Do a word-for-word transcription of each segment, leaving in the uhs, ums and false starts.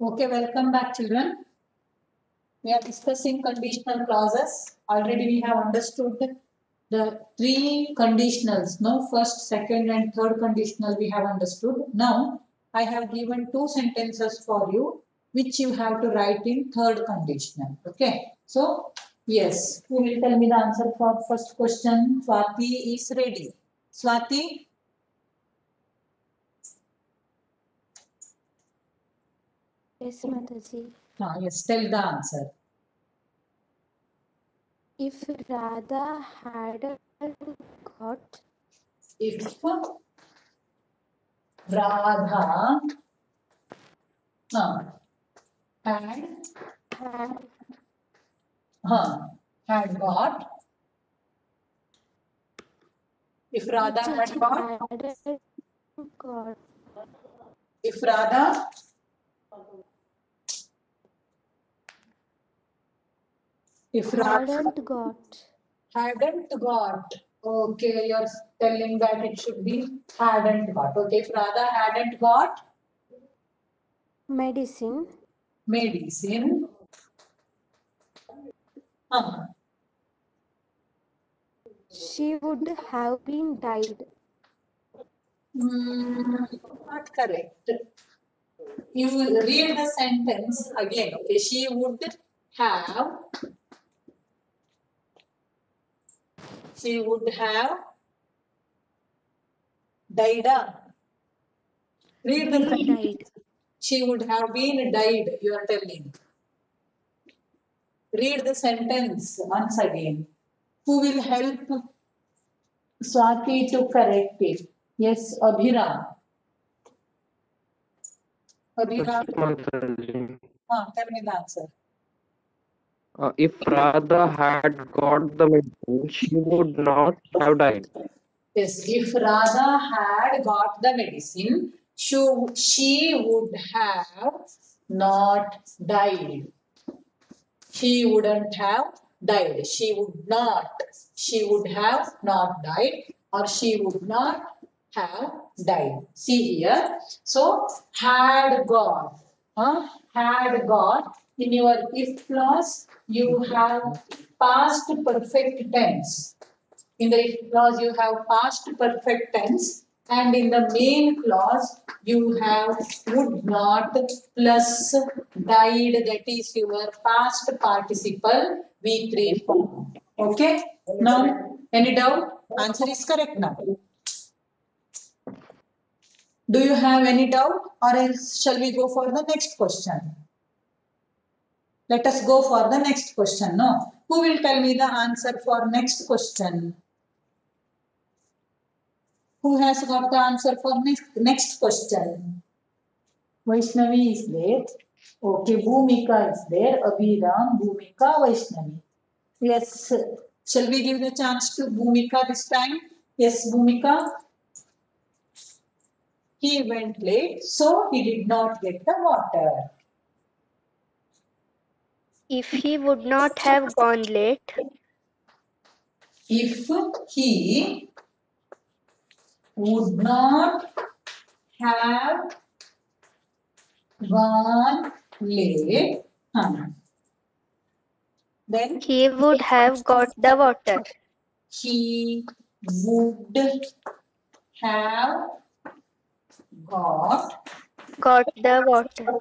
Okay, welcome back, children. We are discussing conditional clauses. Already we have understood the three conditionals. No, first, second, and third conditional we have understood. Now, I have given two sentences for you, which you have to write in third conditional. Okay. So, yes, who will tell me the answer for first question? Swati is ready. Swati? Yes, Mataji. Ah, yes, tell the answer. If Radha had got If Radha uh, had had uh, had got, if Radha had got, had got if Radha if Radha hadn't got hadn't got, okay, you're telling that it should be hadn't got. Okay, if Radha hadn't got medicine, medicine, uh, she would have been died. mm, not correct. You will read the sentence again. Okay, she would have, she would have died. uh, Read the Been sentence. died. She would have been died, you are telling. Read the sentence once again. Who will help Swati to correct it? Yes, Abhiram. Abhiram, Mataji. ah, tell me the answer. Uh, if Radha had got the medicine, she would not have died. Yes, if Radha had got the medicine, she, she would have not died. She wouldn't have died. She would not. She would have not died, or she would not have died. See here. So, had got. Huh? Had got. In your if clause, you have past perfect tense. In the if clause, you have past perfect tense, and in the main clause, you have would not plus died, that is your past participle V three form. Okay? Now, any doubt? Answer is correct now. Do you have any doubt, or else shall we go for the next question? Let us go for the next question. No? Who will tell me the answer for next question? Who has got the answer for next, next question? Vaishnavi is there. Okay, Bhumika is there. Abhiram, Bhumika, Vaishnavi. Yes. Shall we give the chance to Bhumika this time? Yes, Bhumika. He went late, so he did not get the water. If he would not have gone late, If he would not have gone late, huh, then he would have got the water. he would have got, Got the water.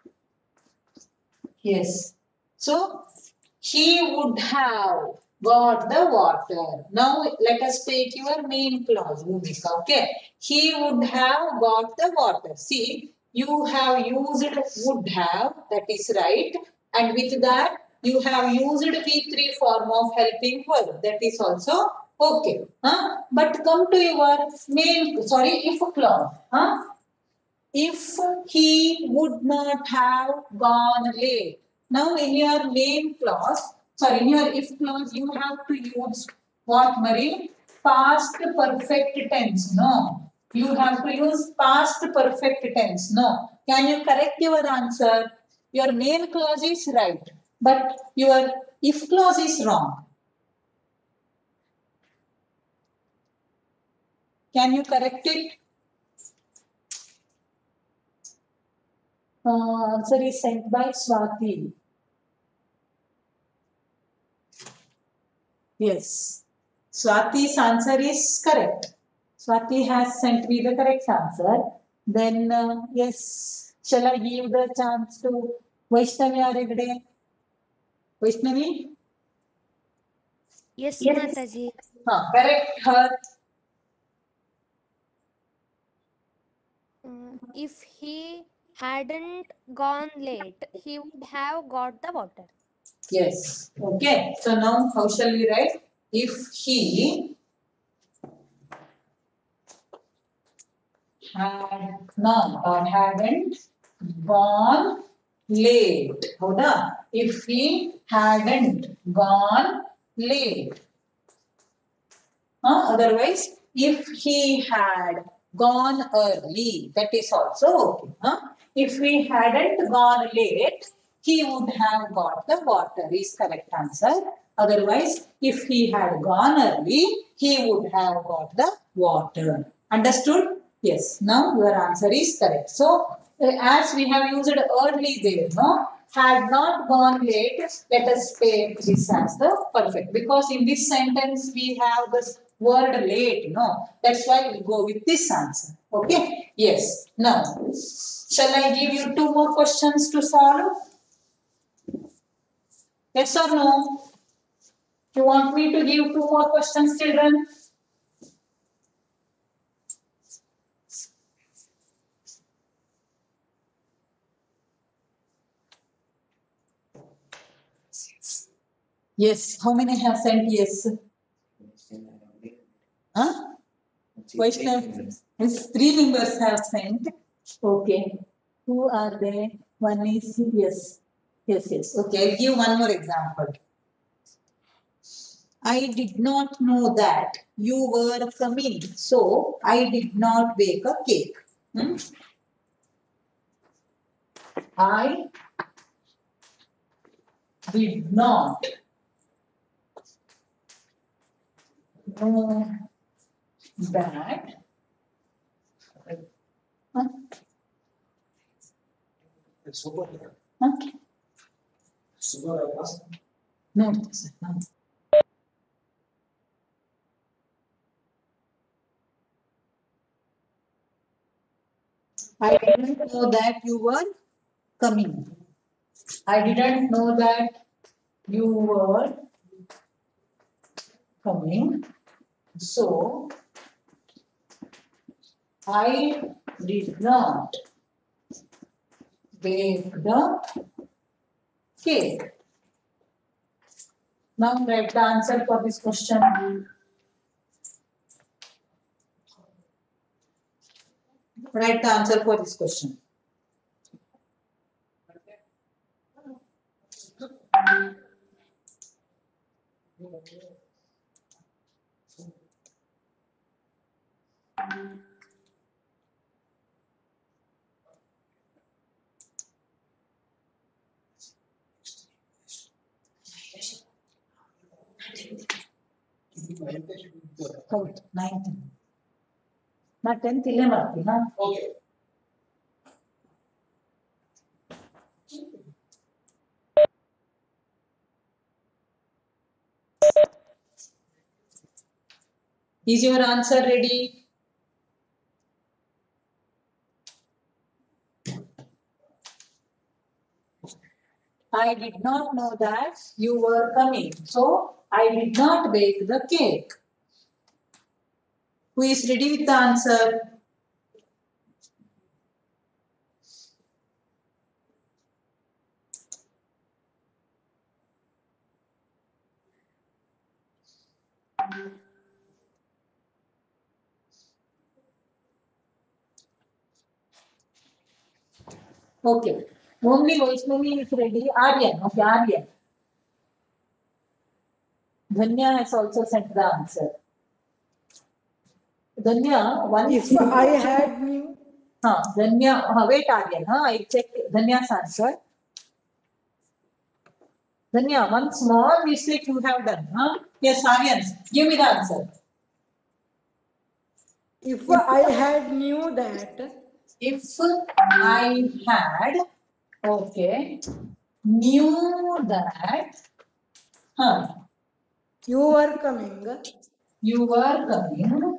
yes. So, he would have got the water. Now, let us take your main clause, Bhumika, okay? He would have got the water. See, you have used would have, that is right. And with that, you have used V three form of helping verb. That is also okay. Huh? But come to your main, sorry, if clause. Huh? If he would not have gone late. Now in your main clause, sorry, in your if clause, you have to use what, Marie? Past perfect tense. No. You have to use past perfect tense. No. Can you correct your answer? Your main clause is right, but your if clause is wrong. Can you correct it? Uh, answer is sent by Swati. Yes. Swati's answer is correct. Swati has sent me the correct answer. Then, uh, yes, shall I give the chance to Vaishnavi Aregade? Vaishnavi? Yes, Yes. Mataji. Huh, correct her. Uh, if he hadn't gone late, he would have got the water. Yes. Okay. So now how shall we write? If he had not or hadn't gone late. Howda? If he hadn't gone late. Huh? Otherwise, if he had gone early, that is also okay. Huh? If he hadn't gone late, he would have got the water is correct answer. Otherwise, if he had gone early, he would have got the water. Understood? Yes. Now your answer is correct. So, uh, as we have used early there, no? Had not gone late, let us take this as the perfect. Because in this sentence, we have this word late, no? That's why we go with this answer. Okay? Yes. Now, shall I give you two more questions to solve? Yes or no? You want me to give two more questions, children? Yes. How many have sent yes? Huh? Vaishnav, yes, three members have sent. Okay. Who are they? One is yes. Yes, yes. Okay, I'll give one more example. I did not know that you were coming, so I did not bake a cake. Hmm? I did not know that. Huh? Huh? No, sir, no. I didn't know that you were coming. I didn't know that you were coming. So, I did not bake the cake. Now write the answer for this question. Write the answer for this question. Count ninth. ನಾ tenth ಇಲ್ಲೇ ಮಾಡ್ತೀನಾ? Okay. Is your answer ready? I did not know that you were coming, so I did not bake the cake. Who is ready with the answer? Okay. Only Vaishnavi is ready. Aryan. Okay, Aryan. Dhanya has also sent the answer. Dhanya, one. If I had knew. Huh, Dhanya, huh, wait, Aryan. Huh, I checked Dhanya's answer. Dhanya, one small mistake you have done. Huh? Yes, Aryan, give me the answer. If I had knew that If I had, okay, knew that, huh, You were coming. you were coming,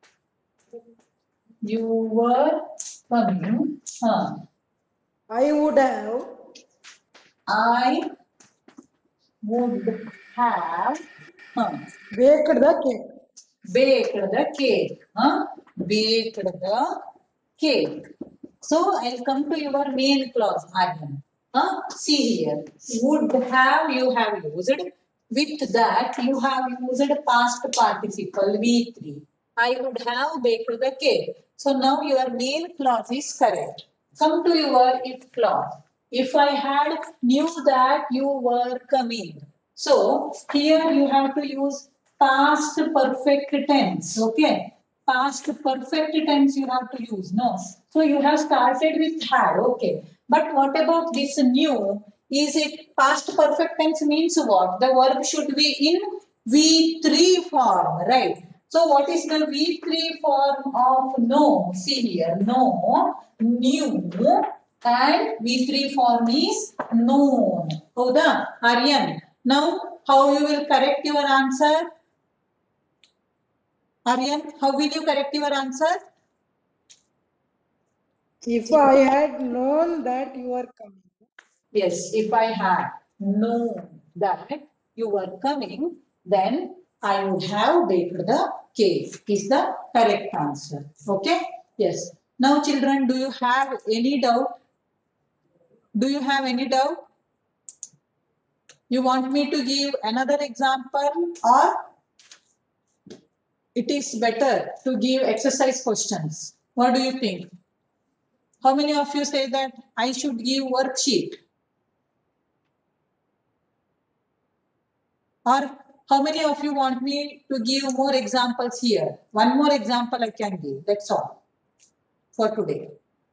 you were coming, huh, I would have I would have, huh, baked the cake. baked the cake, huh, baked the cake. So I'll come to your main clause, Aryan. Huh? See here, would have you have used. With that, you have used past participle V three. I would have baked the cake. So now your main clause is correct. Come to your if clause. If I had knew that you were coming. So here you have to use past perfect tense. Okay. Past perfect tense you have to use. No. So you have started with had. Okay. But what about this new? Is it past perfect tense means what? The verb should be in V three form, right? So what is the V three form of no? See here, no, new, and V three form is known. Houda, Aryan. Now, how you will correct your answer? Aryan, how will you correct your answer? If I had known that you were coming. Yes, if I had known that you were coming, then I would have baked the cake, is the correct answer. Okay? Yes. Now, children, do you have any doubt? Do you have any doubt? You want me to give another example, or it is better to give exercise questions? What do you think? How many of you say that I should give worksheet? Or how many of you want me to give more examples here? One more example I can give. That's all for today.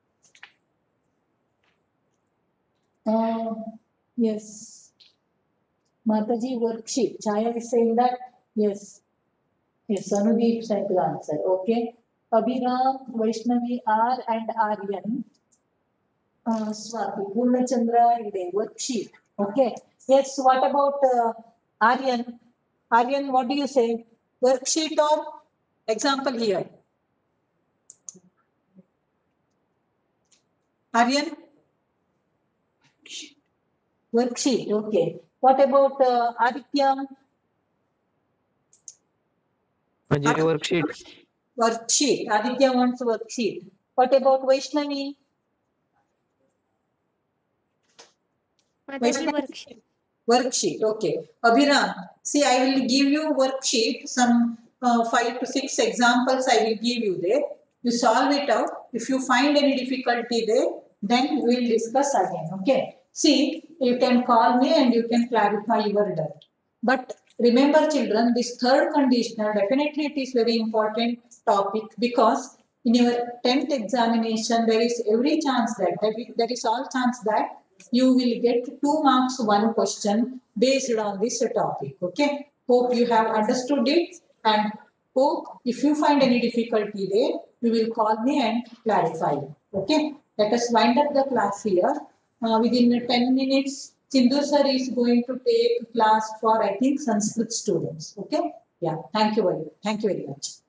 Uh, yes. Mataji worksheet. Chaya is saying that. Yes. Yes, Anudeep sent the answer. Okay. Abhiram, Vaishnavi, R and Aryan. Uh, Swati, Purnachandra, Ide, worksheet. Okay. Yes, what about uh, Aryan? Aryan, what do you say? Worksheet or example here? Aryan? Worksheet, okay. What about uh, Aditya? Ajay worksheet. Worksheet. Aditya wants worksheet. What about Vaishnavi? Mataji worksheet. Worksheet, okay. Abhiram, see, I will give you worksheet, some uh, five to six examples I will give you there. You solve it out. If you find any difficulty there, then we will discuss again, okay? See, you can call me and you can clarify your doubt. But remember, children, this third conditional, definitely it is very important topic, because in your tenth examination, there is every chance that, that is, there is all chance that you will get two marks, one question based on this topic. Okay. Hope you have understood it, and hope if you find any difficulty there, you will call me and clarify. Okay. Let us wind up the class here. Uh, within ten minutes, Sindhu sir is going to take class for, I think, Sanskrit students. Okay. Yeah. Thank you very, thank you very much.